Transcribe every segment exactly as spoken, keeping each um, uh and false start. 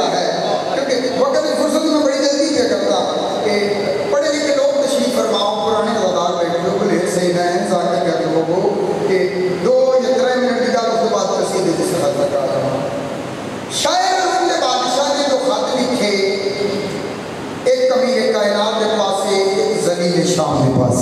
है, क्योंकि वक्त की फुर्सत में बड़ी जल्दी क्या करता कि पढ़े लिखे लोग तशरीफ फरमाओ, पुराने रोदार बैठे हो बोले सही ना है जाके कर लोगों कि दो या त्रै मिनट की गल उसके बाद कसीदे की सरहद लगा जाओ। शायर उनके बादशाह ने जो खत लिखे, एक कबीर कायनात के पास, एक जलील शाम के पास,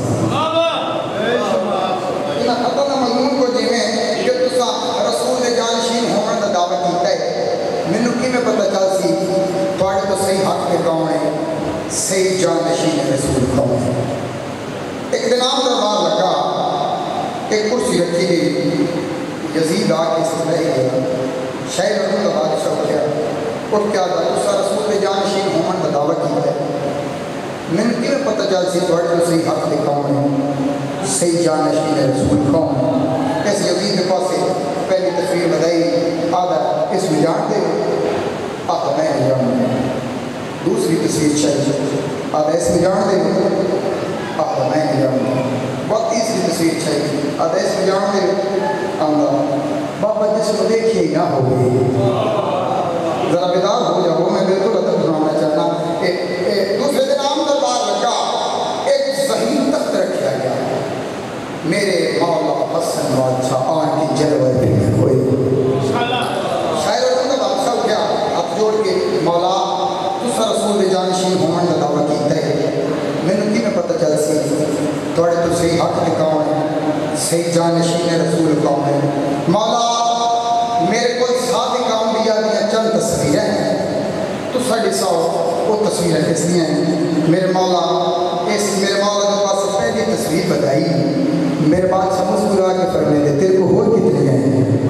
इन्हें खतों का मजमून को जिमें कि तुसा रसूल दे जानशीन होने का दावा किया है, मैनू किवें पता चल सी तुहाडे तो सही हक के कौन है, सही जानशीन रसूल कौन है। एक दिन आम दरबार लगा, एक कुर्सी रखी गई, यजीद आके इसमें रह गया, शायर उनका बादशाह उठ गया, उठ क्या था तुसा रसूल दे जानशीन होने का दावा किया है, मैनू किवें पता चल सी तुहाडे तो सही हक के कौन है, सही जानशीन रसूल कौन है। इस यजीद के पास पहली तस्वीर बताई, आधा इसमें जानते हो, आधा मैं नहीं जानता। दूसरी तस्वीर चाहिए, आधा इसमें जानते हो, आधा मैं नहीं जानता। बहुत तीसरी तस्वीर चाहिए, आधा इसमें जानते हो, आधा बाबा जिसको देखिए ना हो जरा बेदार हो जाओ, मैं बिल्कुल अदब सुनाना चाहना। दूसरे दिन आम दरबार लगा, एक ज़हीन तख्त रखा गया, मेरे मौला हसन बादशाह आन की जलवा कोई शायर उनका बादशाह उठा, हाथ जोड़ के मौला तुसा रसूल दे जानशीन होने का दावा किया है, मैनू किवें पता चल सी तुहाडे तो सही हक के कौन है, सही जानशीन रसूल कौन है। मौला मेरे को सादिक अंबिया दी चंद तस्वीरें हैं, तुसा दिसाओ वो तस्वीरें किसदियां हैं। मेरे मौला इस मेरे मौला के पास पहली तस्वीर बताई, मेरे बादशाह मुस्कुरा के फरमाए दे तेरे को और कितने हैं,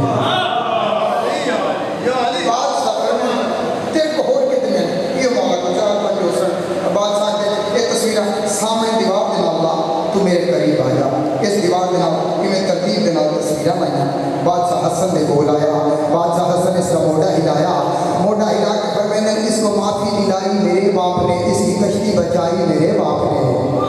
बादशाह फरमाए तेरे को और कितने हैं, ये मौला को चार पांच होसन बादशाह के ये तस्वीर सामने दीवार के नाल तू मेरे करीब आ जा, इस दीवार के नाल कि मैं तरतीब के नाल तस्वीर बनाई। बादशाह हसन ने बोल आया, बादशाह हसन इसका मोटा हिलाया, मोटा हिला के फरमाए इसको माफी दिलाई मेरे बाप ने, इसकी कश्ती बचाई मेरे बाप ने।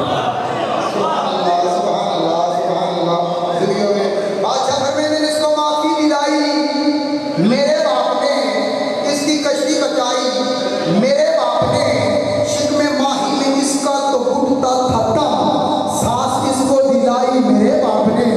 बादशाह फरमाए इसको माफी दिलाई मेरे बाप ने, इसकी कश्ती बचाई मेरे बाप ने, शिकमे माही में इसका तो घुटता था दम, सांस इसको दिलाई मेरे बाप ने।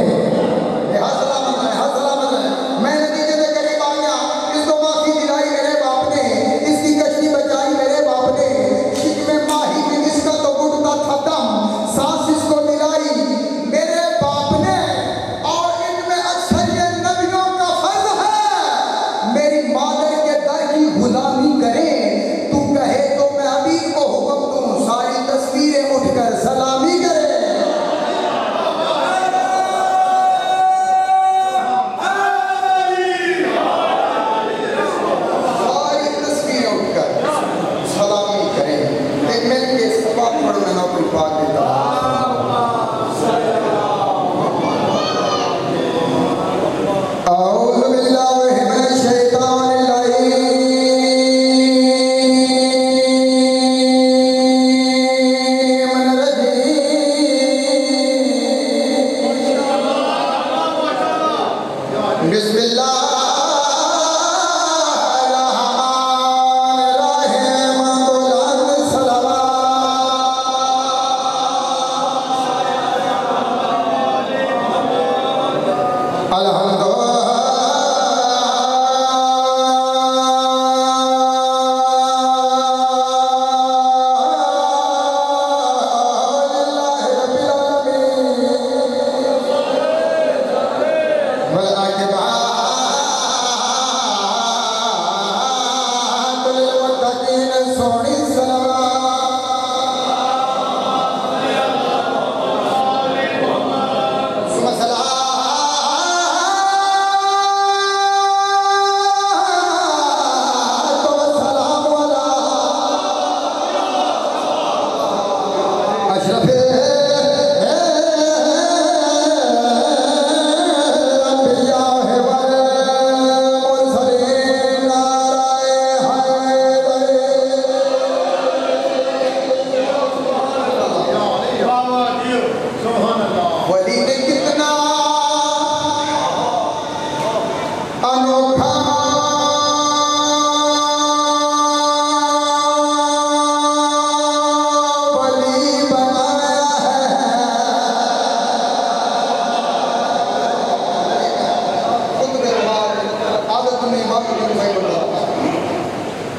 औज़ु बिल्लाहि मिनश शैतानिर रजीम।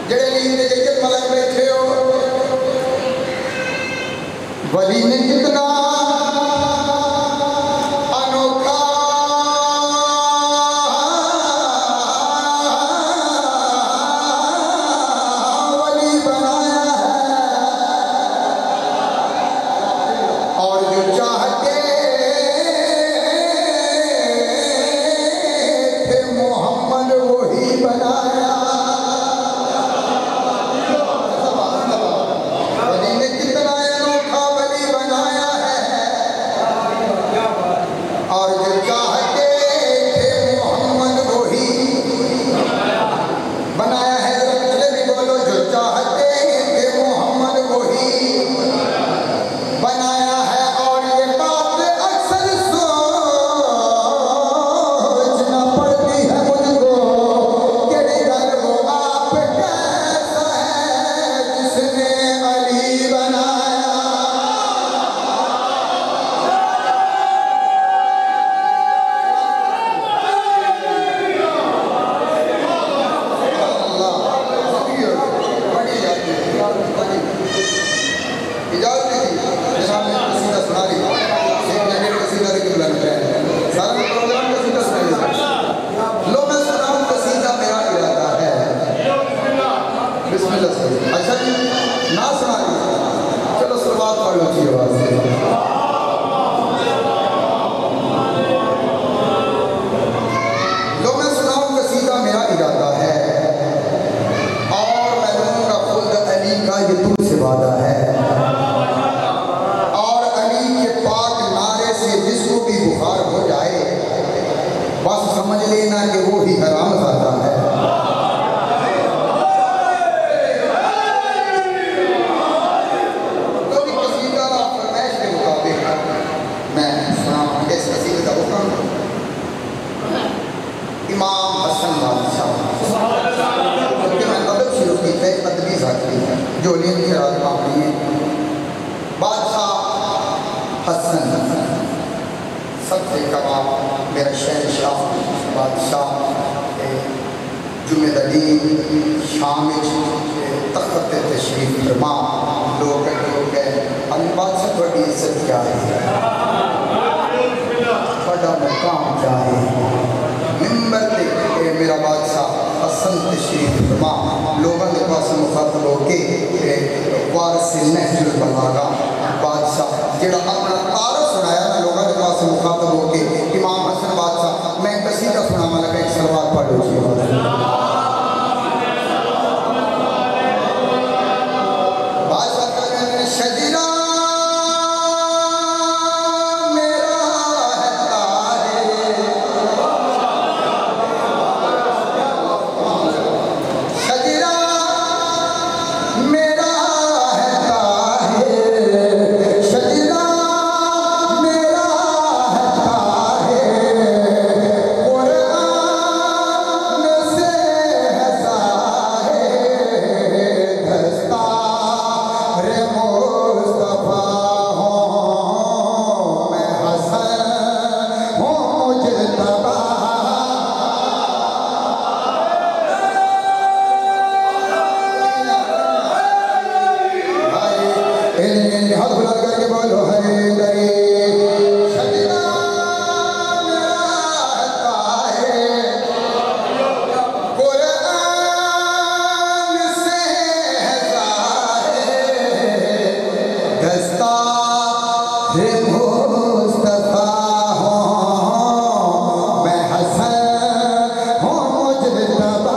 जड़े नींद जैसे मलक बैठे हो वली ने कितना अनोखा वली बनाया है और जो चाहते थे मोहम्मद वही बनाया। अच्छा जी ना सुना चलो शुरुआत पढ़ लो जी आवाज से। लो मैं सुनाऊं कसीदा मेरा इरादा है और मैं लूंगा खुद अली का ये तुमसे वादा है और अली के पाक नारे से जिसको भी बुखार हो जाए बस समझ लेना कि वो ही हराम ज़ादा है। इमाम हसन बादशाह क्योंकि मैं अदब शुरू की थे अदबी ज़ाती है जो लीन के राज मामली है। बादशाह हसन सबसे कमाल मेरा शहनशाह बादशाह जुम्मेदीन शाम तख्त तशरीफ फरमा लोग लोग अन बादशाह थोड़ी इज्जत क्या है थोड़ा मुकाम क्या है मिंबर पे मेरा बादशाह हसन तशरीफ फरमा लोगों के पास मुखातब होके वारिस नहजुल बलागा बादशाह जेड़ा अपना तारफ सुनाया ना लोगों के पास मुखातब होके इमाम हसन बादशाह मैं कसीदा सुनावा लगा एक सलवात पढ़ो जी। बादशाह कहते हैं शजीरा हाथ बुलंद करके बोलो हैदरी शजीरा मेरा है कुरान से दस्तार मुस्तफा हूँ मैं हसन हूँ मुजतबा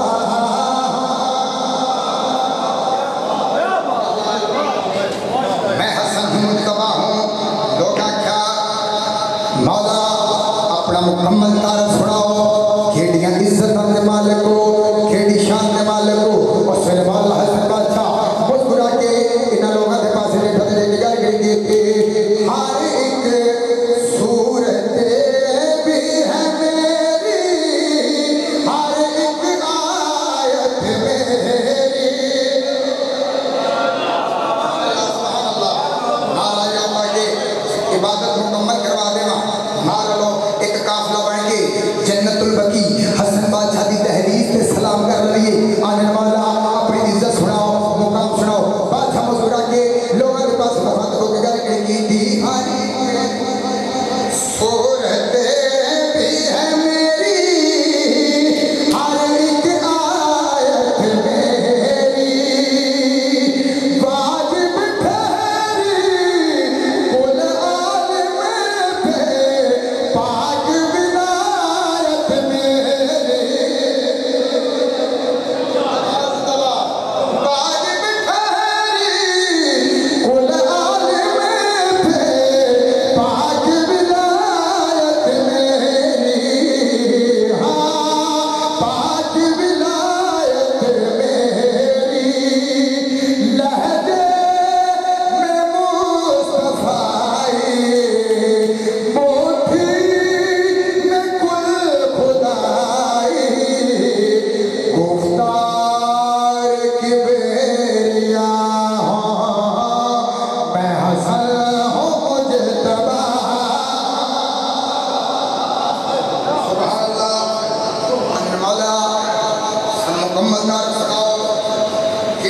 मुकम्मल तारफ सुनाओ खेड़ियां इज्जत के मालिक को खेड़ी शान के मालिक को और फिर वाला हसन बादशाह मुस्कुरा के इन लोगों के पास बैठा दे निगाह गई कि हर एक सूरत भी है मेरी हर एक आयत मेरी सुभान अल्लाह नारा अल्लाह के इबादत मुकम्मल करवा देना नारा लो एक काफिला बन के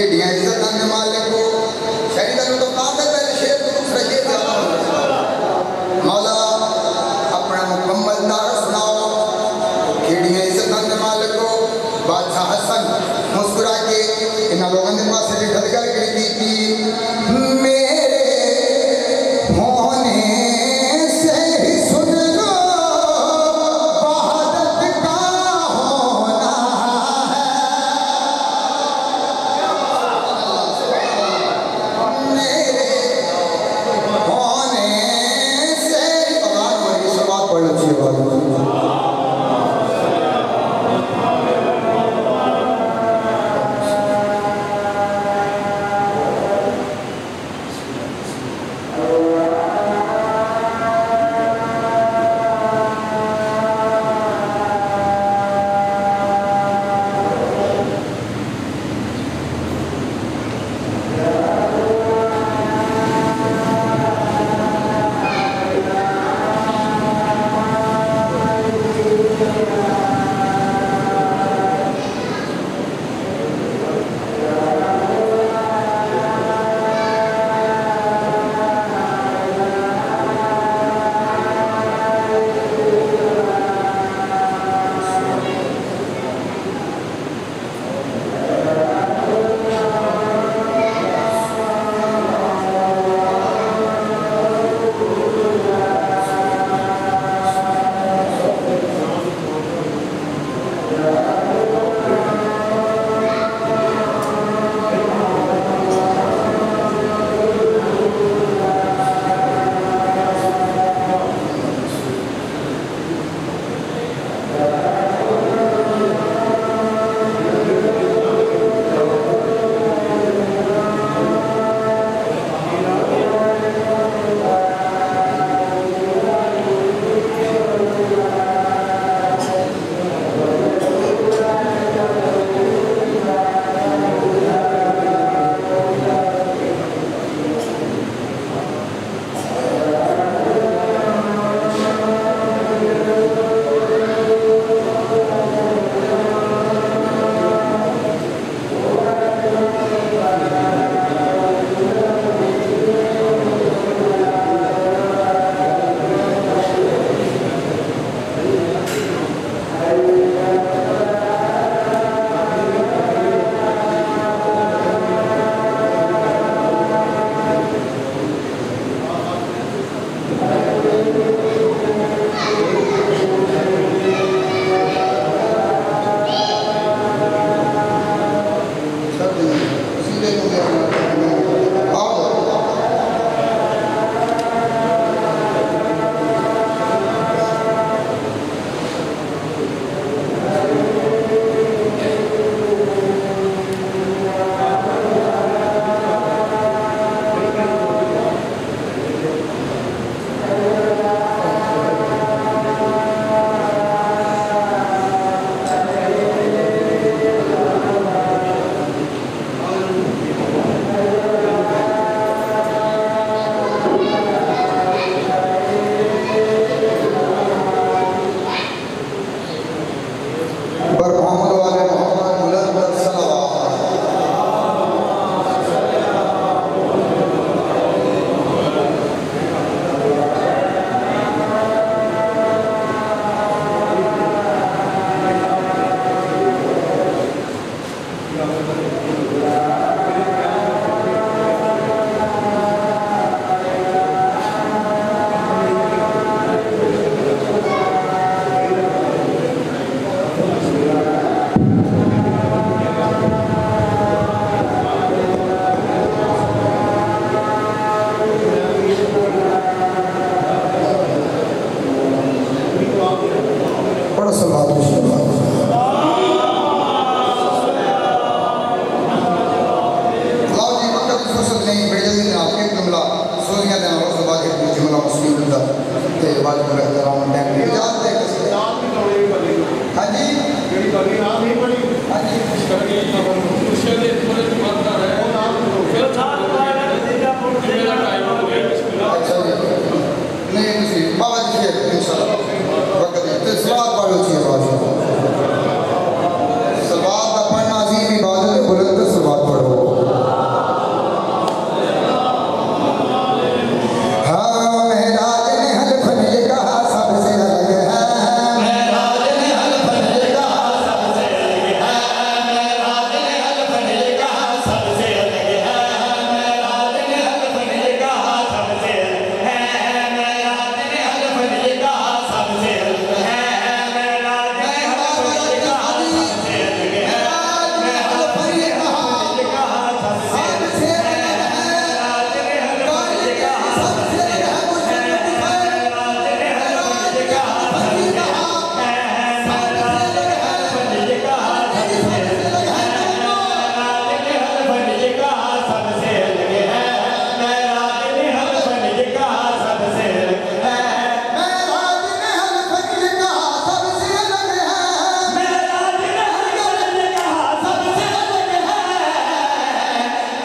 खेड़ियां इज्जत ने मालिक को शरीर तो ताकत पहले शेर को दूसरा शेर ज्यादा हो मौला अपना मुकम्मल दार सुनाओ खेड़ियां इज्जत ने मालिक को बादशाह हसन मुस्कुरा के इन लोगों के पास से ढलगल करी थी मेरे होने से ही सुन लो बहादत का होना है मेरे होने से भगवान वाली सवाल पढ़ना चाहिए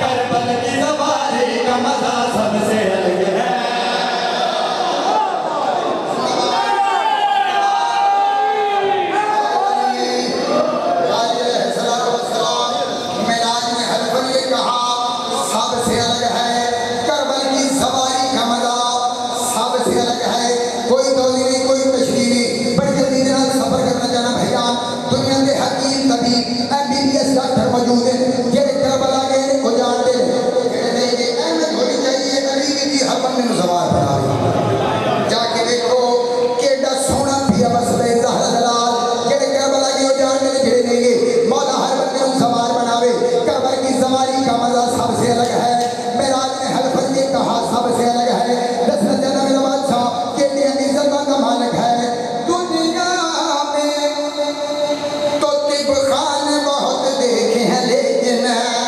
करबल की सवारी का मजा सबसे अलग है। मेराज में हल्फन ये कहा सबसे अलग है, करबल की सवारी का मजा सबसे अलग है। कोई दौली नहीं, कोई तशरीह नहीं, बड़ी जल्दी से सफर करना चाहना भैया। दुनिया के हकीम तबीब एमबीबीएस डॉक्टर मौजूद है, जेड़े करबला गए को जानते हैं, जेड़े नहीं गए अहमद होनी चाहिए अली की हर बंदे को सवार बना रही। जाके देखो केड़ा सोना पिया बस ले ज़हरा दलाल, जेड़े करबला गए को जानते हैं, जेड़े नहीं गए मौला हर बंदे को सवार बनावे। करबल की सवारी का मजा सबसे अलग है। मेराज ने हल्फन ये कहा सबसे अलग है। दशरथ जनम मेरा बादशाह केड़ी इज्जत का मालिक है। दुनिया में तो तिब खान बहुत देखे हैं, लेकिन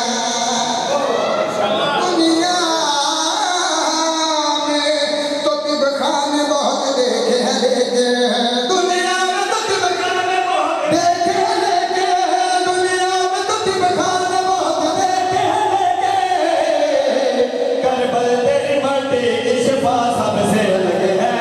दुनिया में तो तिब खान बहुत देखे हैं, लेकिन दुनिया में तो तिब खान बहुत देखे हैं, लेकिन दुनिया में तो तिब खान बहुत देखे हैं, लेकिन करबल तेरी मट्टी की शिफा सबसे अलग है।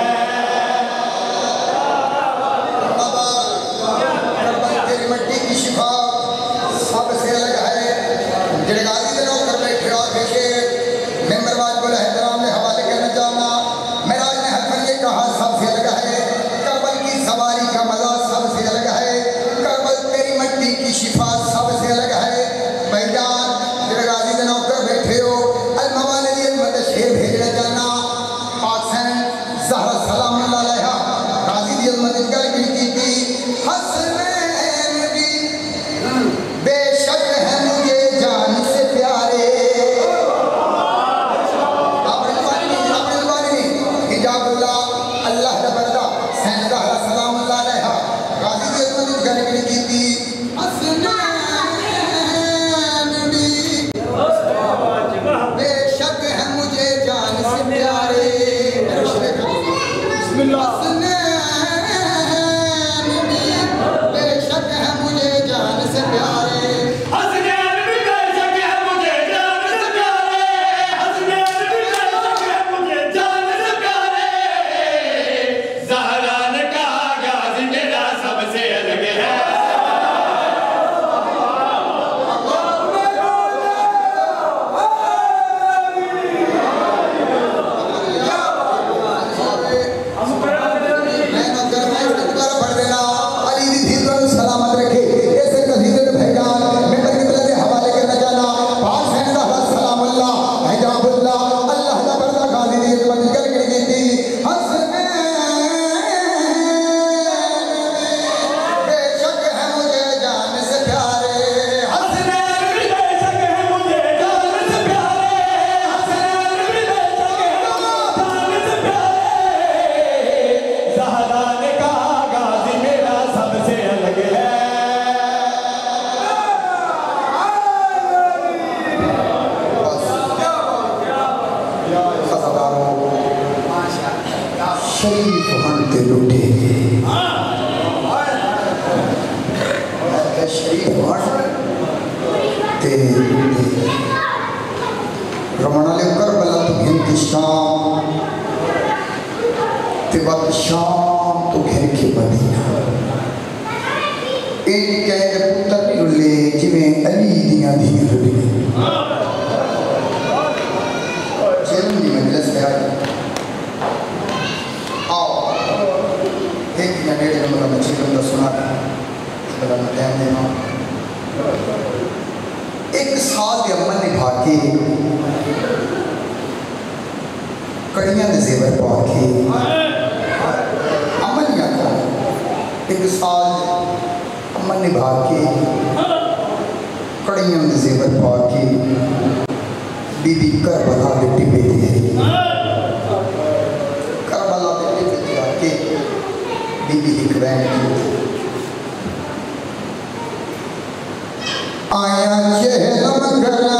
बाबा करबल तेरी मट्टी की शिफा सबसे अलग है। जेड़े गाजी दे नौकर बैठे और देखे मेंबर वाजिबुल एहतराम ने हवाले करना चाहना। मेराज ने हल्फन ये कहा सबसे अलग है। करबल की सवारी का मजा सबसे अलग है। करबल तेरी मट्टी की शिफा सबसे अलग है। भाईजान जेड़े गाजी दे नौकर बैठे हो अल मवालिद अल मद शेर भेजना चाहना। पाकसैन ज़हरा सलामुल्लाह अलैहा गाजी दी अल मद गल की थी। हसनैन भी बेशक है मुझे जान से प्यारे। अपने ज़बानी नहीं, अपने ज़बानी नहीं, हिजाबुल्लाह अल्लाह दा बंदा सैन ज़हरा सलामुल्लाह अलैहा गाजी दी अल मद गल की थी। हसनैन भी बेशक है मुझे जान से प्यारे। हसनैन भी बेशक है मुझे जान से प्यारे। हसनैन भी बेशक है मुझे जान से प्यारे। हसनैन भी बेशक है मुझे जान से प्यारे। ज़हरा ने कहा गाजी मेरा सबसे अलग है। मैं नौकर मैं दोबारा पढ़ देना। अली दी धीर को सलामत रखे। ऐसे कसीदे के भाईजान मेंबर के बल्ले हवाले करना चाहना। पाक सैन ज़हरा सलामुल्लाह हिजाबुल्लाह अल्लाह दा बंदा गाजी दी अज़मत गल की थी। हसनैन बेशक है मुझे जान से प्यारे। हसनैन भी बेशक है मुझे जान से प्यारे। हसनैन भी बेशक है जान से प्यारे। ज़हरा ने कहा गाजी मेरा सबसे अलग है। शरीफ हंते लुटे शरीफ हंते लुटे रमना ले करबला तो घिनती शाम ते वक्त शाम तो घिन के मदीना। इन कहते पुत्र लुले जिमें अली दियां धियां लुले। चलन दी मजलिस में आए आओ एक दिन नेड़े नंबर बच्ची बंदा सुना बड़ा टाइम देना। एक साल के अमन निभा के कड़ियां दे जेवर पा के अमन या एक साल अमन निभा के कड़ियां दे जेवर पा के बीबी करबला दे टिब्बे ते करबला दे टिब्बे ते आके बीबी एक वैन की आया चेहरा मगरा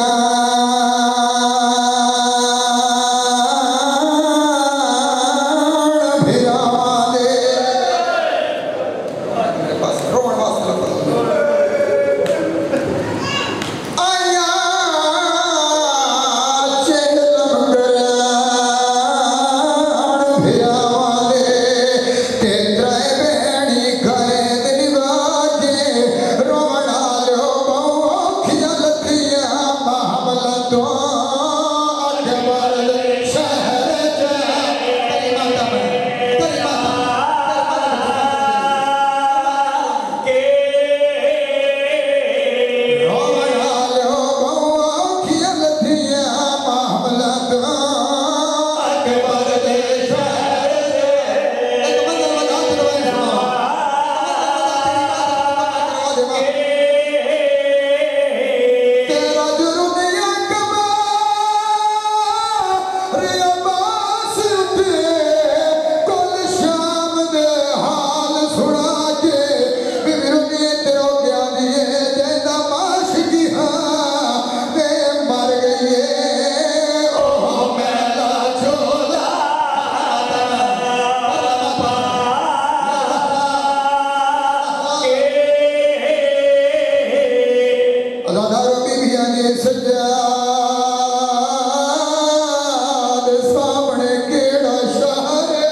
सज्जाद सामने केड़ा शहर है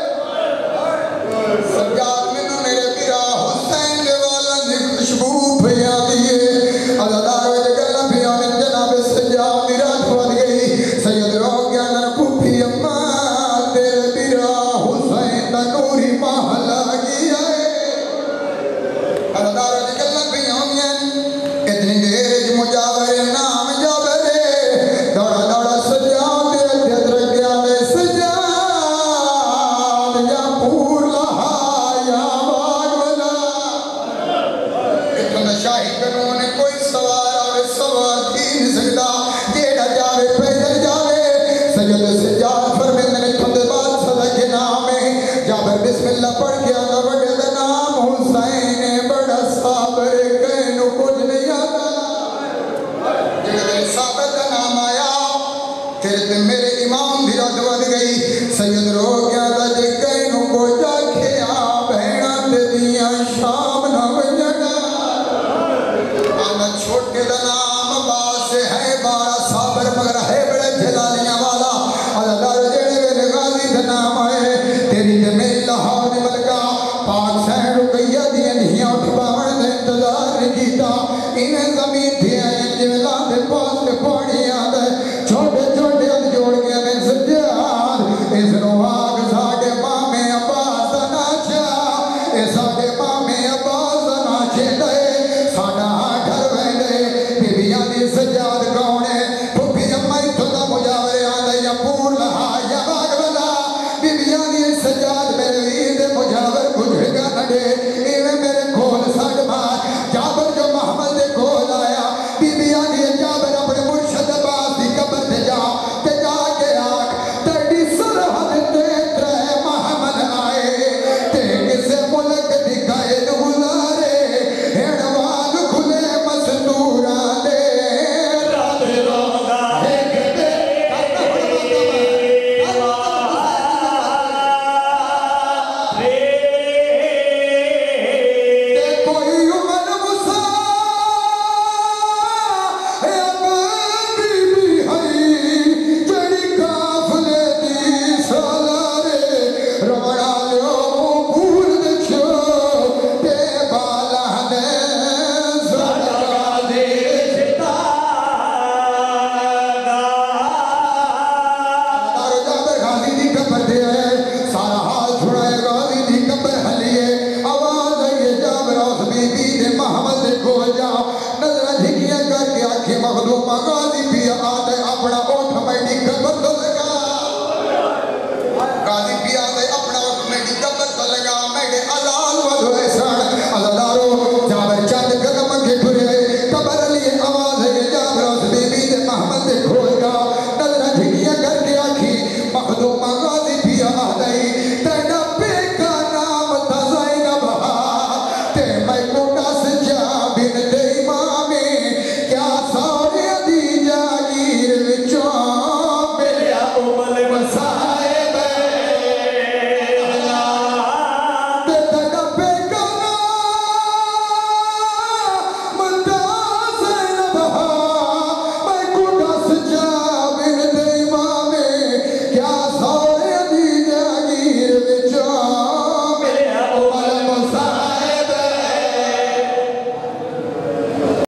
सज्जाद मैनू मेरे पिरा हुसैन दे वाला दी खुशबू पिया दिए अज़ादार विच गल्लां पिया में जनाब सज्जाद दी रात वध गई सैयद हो गया नर फूफी अम्मा तेरे पिरा हुसैन दा नूरी महल आ गया है अज़ादार विच गल्लां पिया होंदियां इतनी देर च मुजावर नाम जावरे दौड़ा दौड़ा सज्जाद तेरे अंदर गया वे सज्जाद या पूर लहा या बागवला इतने शाही कानून कोई सवार आवे सवार थी नहीं सकता जेड़ा जावे पैदल जावे सैयद सज्जाद फरमाते ने थंदे बादशाह के नाम है जाबर बिस्मिल्लाह पढ़ के आंदा बड़े दा नाम हुसैन बड़ा साबर कहनु कुछ नहीं आता जेड़ा साहब